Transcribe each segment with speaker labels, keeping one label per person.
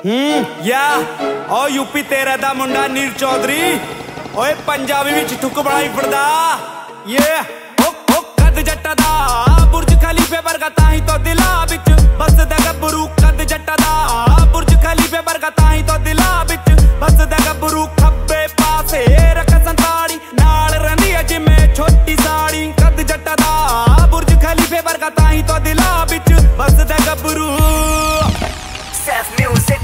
Speaker 1: या ओ यूपी तेरा दा मुंडा नीर चौधरी ओए पंजाबी विच ठुक बनाई फिरदा ये ओ कद जट्टा दा बुर्ज खलीफे वर्गा ताही तो दिला विच बसदा गब्बरू कद जट्टा दा बुर्ज खलीफे वर्गा ताही तो दिला विच बसदा गब्बरू खब्बे पासे रख संताड़ी नाल रंदी जिमें छोटी साड़ी कद जट्टा दा बुर्ज खलीफे वर्गा ताही तो दिला विच बसदा गब्बरू Self music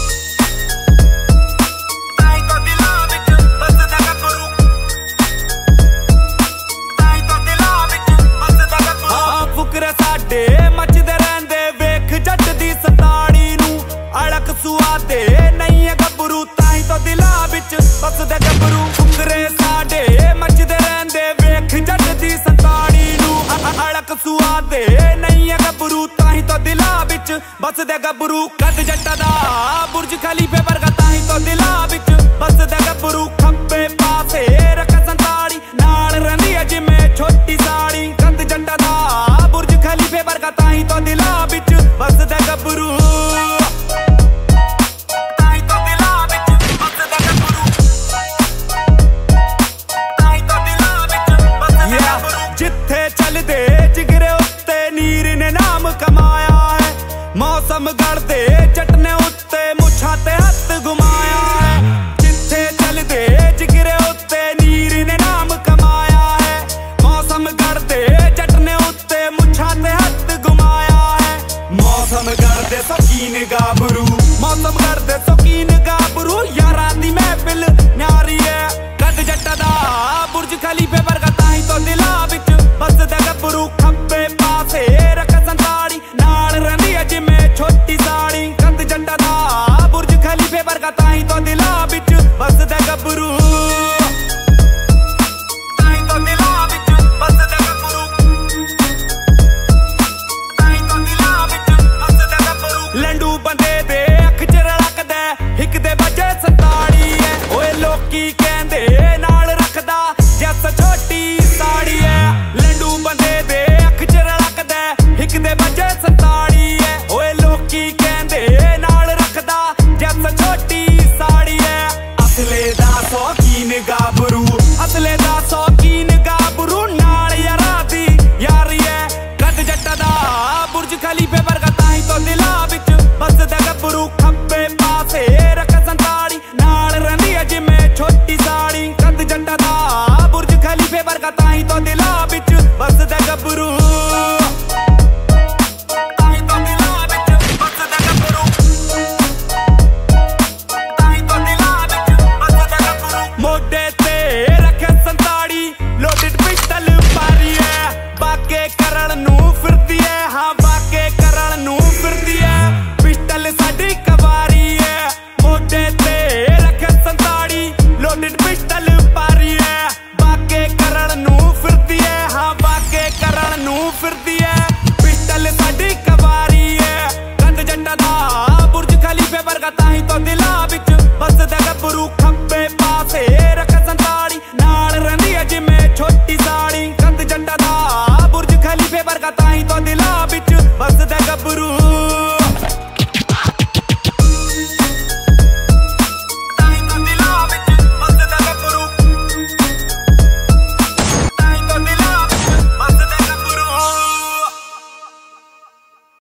Speaker 1: मचदे रहंदे वेख जट दी सताड़ी नू अड़क सुआदे नहीं है गब्बरू ताही तो दिला विच बसदे गब्बरू फुकरे साडे मचदे रहंदे वेख जट दी सताड़ी नू अड़क सुआदे नहीं है गब्बरू ताही तो दिला विच बसदे गब्बरू कद जट्टा दा बुर्ज खलीफे वर्गा ताही तो दिला विच बसदे गब्बरू खब्बे पासे रख संताड़ी नाल रंदी जिमें छोटी साड़ी कद जट्टा दा बुर्ज खलीफे वर्गा ताही तो दिला विच बसदा गब्बरू ताही तो दिला विच बसदा गब्बरू ताही तो दिला विच बसदा गब्बरू जिथे चलदे जिगरे उत्ते नीर ने नाम कमाया है मौसम गढ़दे चटने उत्ते मुछां ते हत्थ घुमाया है जिथे चलदे जिगरे उत्ते नीर ने नाम कमाया है मौसम गढ़दे चटने उत्ते मुछां ते हत्थ घुमाया है मौसम गढ़दे शौकीन गाभरू मौसम गढ़दे शौकीन गाभरू यारां दी महफिल न्यारी है कद जट्टा दा बुर्ज खलीफे वर्गा ताही तो दिला विच बसदा गब्बरू खब्बे पासे रख संताड़ी नाल रंदी जिमें छोटी साड़ी कद जट्टा दा बुर्ज खलीफे वर्गा ताही तो दिला विच बसदा गब्बरू ताही तो दिला विच बसदा गब्बरू ताही तो दिला विच बसदा गब्बरू लंडू बंदे दे अख च रड़कदा हिक दे वजे संताड़ी है ओए लोकी कहंदे नाल रखदा जस छोटी साड़ी है लंडू बंदे दे अख च रड़कदा हिक दे वजे संताड़ी है ओए लोकी कहंदे नाल रखदा जस छोटी साड़ी है असले दा शौकीन गाभरू असले दा शौकीन गाभरू नाल यारां दी यारी है कद जट्टा दा बुर्ज खलीफे वर्गा ताही तो दिला